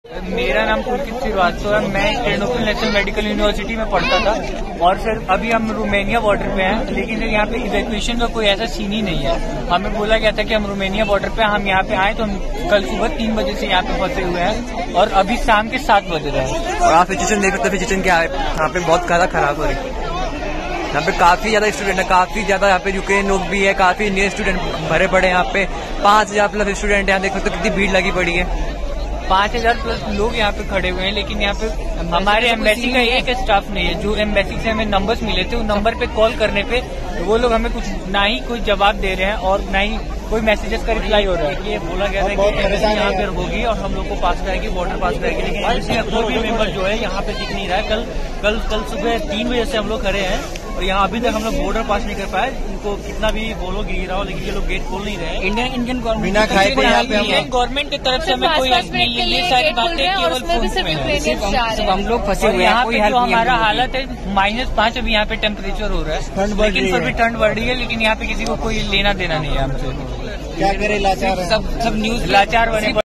मेरा नाम पुलकित श्रीवास्तव है। मैं टेर्नोपिल नेशनल मेडिकल यूनिवर्सिटी में पढ़ता था और फिर अभी हम रोमानिया बॉर्डर पे हैं, लेकिन यहाँ पे इवैक्यूएशन का कोई ऐसा सीन ही नहीं है। हमें बोला गया था कि हम रोमानिया बॉर्डर पे हम यहाँ पे आए, तो हम कल सुबह 3 बजे से यहाँ पे फंसे हुए हैं और अभी शाम के 7 बज रहे हैं। और आप सिचुएशन देख सकते हैं, सिचुएशन क्या है यहाँ पे, बहुत ज्यादा खराब हो रही है। यहाँ पे काफी ज्यादा स्टूडेंट है, काफी ज्यादा यहाँ पे यूक्रेन लोग भी है, काफी इंडियन स्टूडेंट भरे पड़े हैं। यहाँ पे 5000 प्लस स्टूडेंट यहाँ देख सकते हो, कितनी भीड़ लगी पड़ी है। 5000 प्लस लोग यहाँ पे खड़े हुए हैं, लेकिन यहाँ पे हमारे एम्बेसी का एक स्टाफ नहीं है। जो एम्बेसी से हमें नंबर्स मिले थे, उन नंबर पे कॉल करने पे वो लोग हमें कुछ ना ही कोई जवाब दे रहे हैं और ना ही कोई मैसेजेस का रिप्लाई हो रहा है। ये बोला गया था कि एम्बेसी यहाँ पे होगी और हम लोग को पास कराएगी, बॉर्डर पास कराएगी, लेकिन एम्बेसी का कोई भी मेंबर जो है यहाँ पे दिख नहीं रहा है। कल सुबह 3 बजे से हम लोग खड़े हैं और यहाँ अभी तक हम लोग बॉर्डर पास नहीं कर पाए। इनको कितना भी बोलो गिरा हो, लेकिन ये लोग गेट खोल नहीं रहे। इंडियन गवर्नमेंट बिना खाए पे यहाँ पे इंडियन गवर्नमेंट की तरफ से हमें कोई हेल्प नहीं है। ये सारी बातें केवल फोन हम लोग फंसे हुए हैं। यहाँ पे जो हमारा हालत है -5 अभी यहाँ पे टेम्परेचर हो रहा है, लेकिन फिर भी ठंड बढ़ रही है, लेकिन यहाँ पे किसी को कोई लेना देना नहीं है हमसे। क्या करे, लाचार सब न्यूज लाचार बने।